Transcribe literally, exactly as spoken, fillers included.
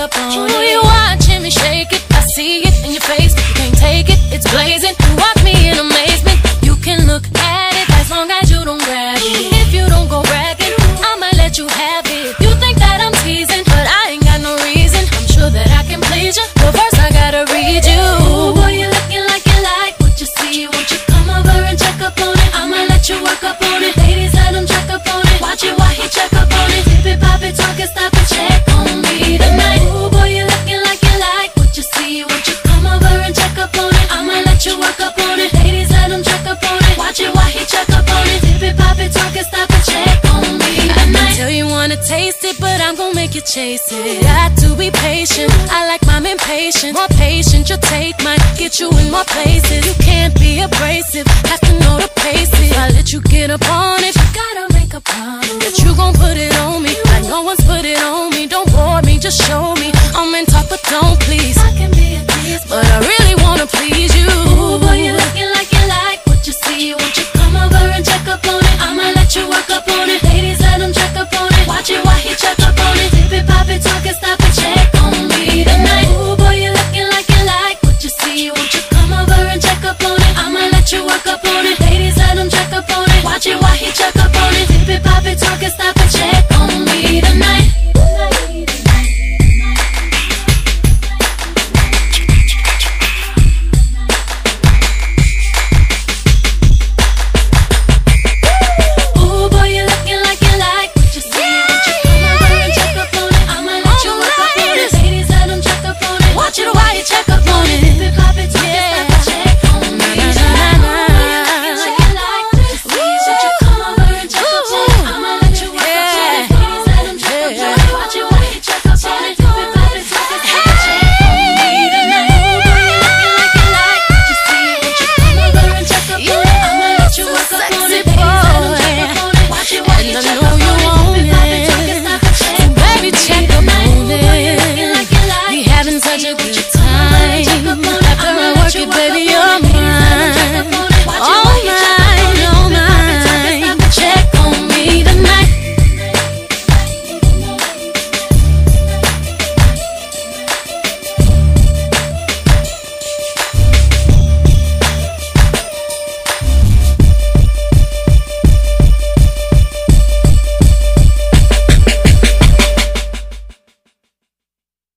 up on it. Ooh, you watching me shake it, I see it in your face. You can't take it, it's blazing. You watch me in amazement. You can look at it as long as you don't grab it. If you don't go bragging, I might let you have it. You think that I'm teasing, but I ain't got no reason. I'm sure that I can please you, but first I gotta read you. Ooh, boy, you looking like you like what you see. Won't you come over and check up on it? I might let you work up on it. Ladies, let him check up on it. Watch it while he check up on it. Tip it, pop it, talk it, stop it, check on me tonight. Ooh, boy, you looking like you like what you see. Won't you come over and check up on it? I might let you work up on it. Ladies, let him check up on it. Watch it while he check up on it. Tip it, pop it, talk it, stop it, check on me tonight. I tell you wanna taste it, but I'm gonna make you chase it. Got to be patient, I like mine impatient. More patient, your take might get you in more places. You can't be abrasive, have to know the paces. I let you get up on it, you gotta make a promise that you gon' put it on me like no one's put it on me. Don't bore me, just show me. I'm in talk, but don't please. I can be a tease, but I really wanna please you. Ooh, boy, you looking like you like what you see. Won't you